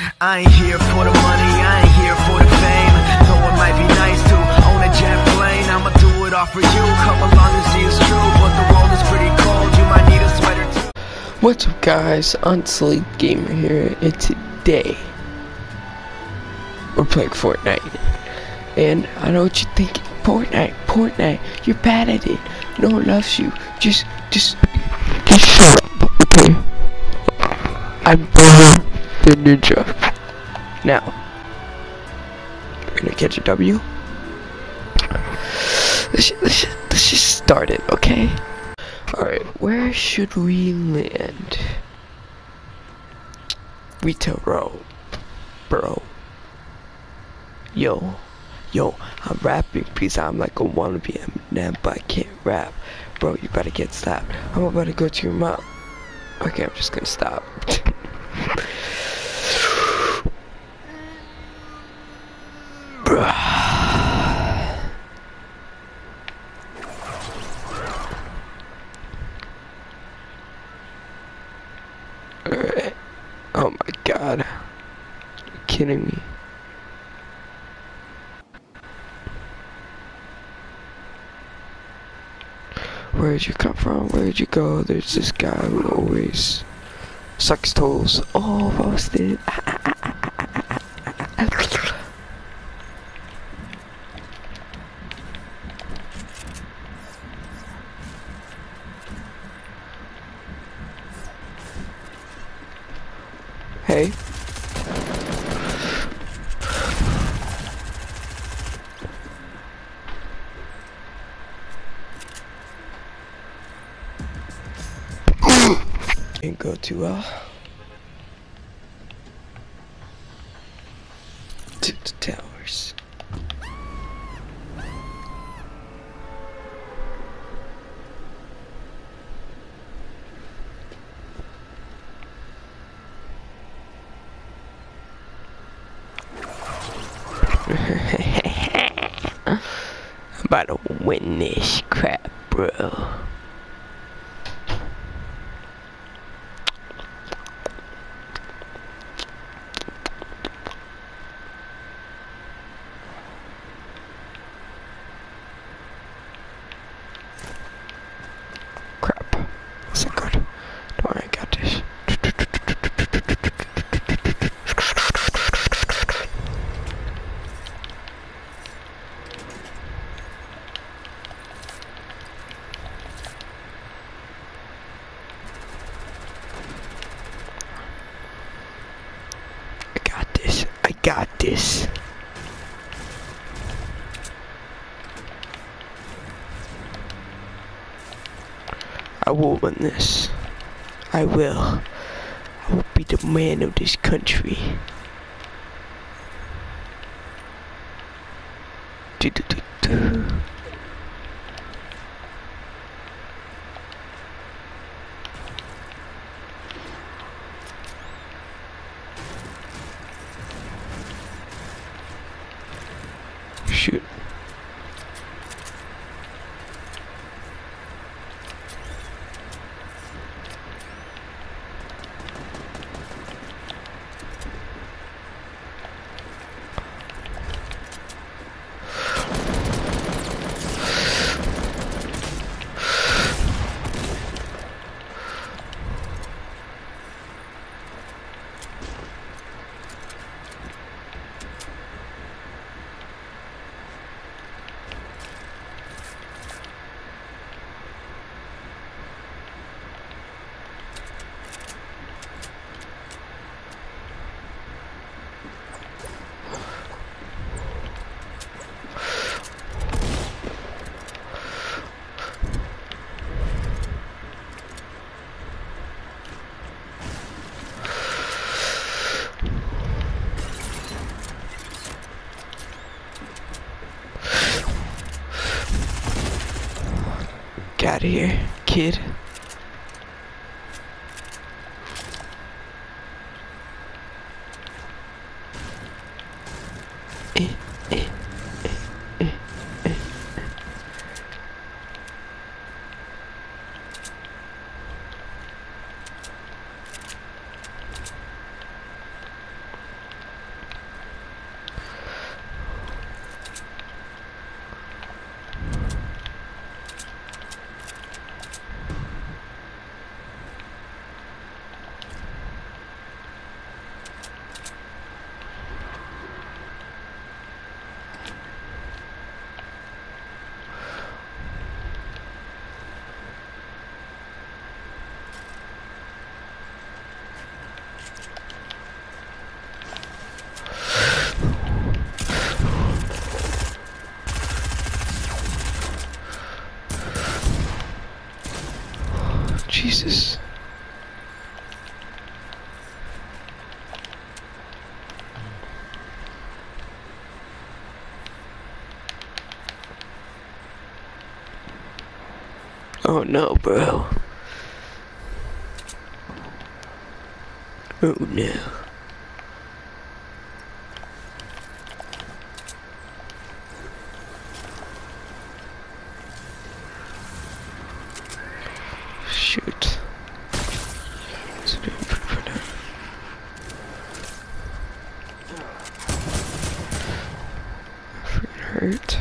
I ain't here for the money, I ain't here for the fame. Though it might be nice to own a jet plane, I'ma do it all for you. Come along and see it's true, but the world is pretty cold. You might need a sweater too. What's up, guys? Unsleep Gamer here, and today we're playing Fortnite. And I know what you're thinking. Fortnite, you're bad at it. No one loves you. Just shut up, okay? I'm better than Ninja. Now, we're gonna catch a W. Let's just start it, okay? Alright, where should we land? Retail Row, bro. Yo, I'm rapping because I'm like a wannabe Eminem, but I can't rap. Bro, you better get stopped. I'm about to go to your mom. Okay, I'm just gonna stop. Alright. Oh my god. You're kidding me. Where'd you come from? Where'd you go? There's this guy who always sucks toes. Oh, roasted. Hey. And go to the towers. I'm about to win this crap, bro. Crap. What's that good? Don't worry, I got this. I got this. I will win this. I will. I will be the man of this country. Shoot. Get out of here, kid. Oh no, bro. Oh no. Shoot. What's it doing for now? Freaking hurt.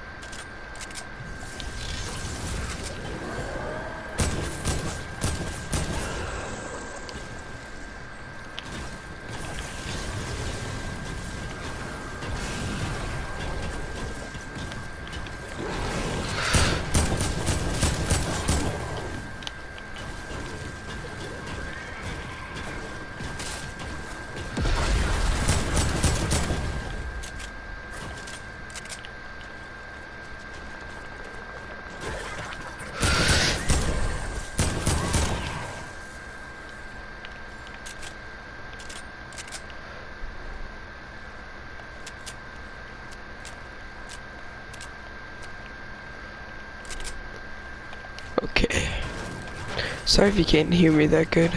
Okay. Sorry if you can't hear me that good.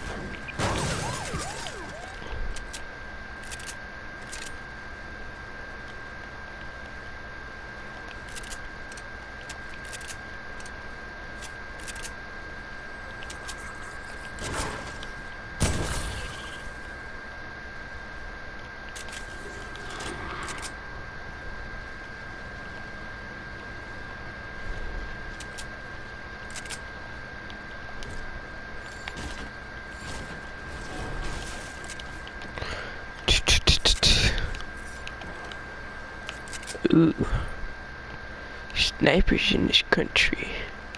Ooh. Snipers in this country.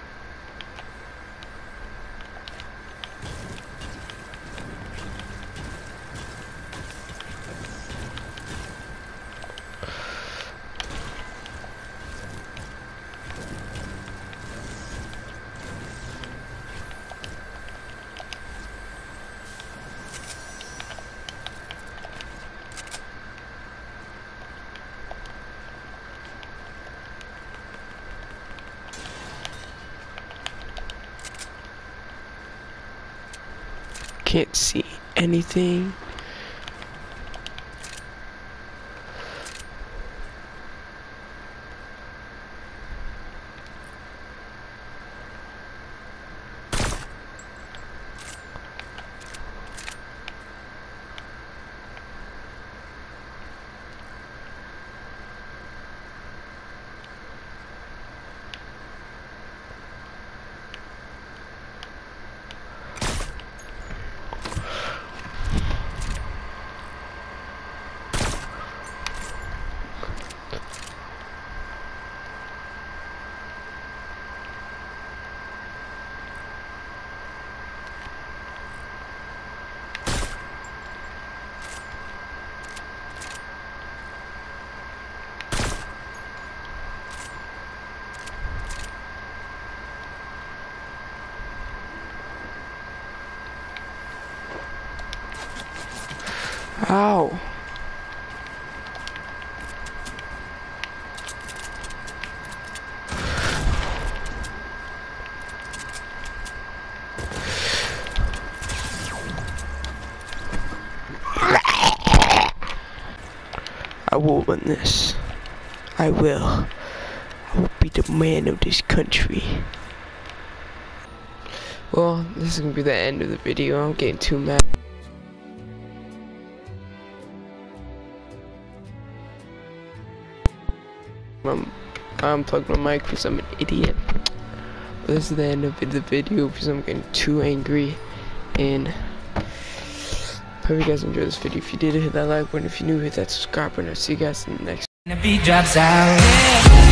Can't see anything. Ow. I will win this. I will. I will be the man of this country. Well, this is gonna be the end of the video. I'm getting too mad. I unplugged my mic because I'm an idiot. But this is the end of the video because I'm getting too angry. And hope you guys enjoyed this video. If you did, hit that like button. If you're new, hit that subscribe button. I'll see you guys in the next. The beat drops out.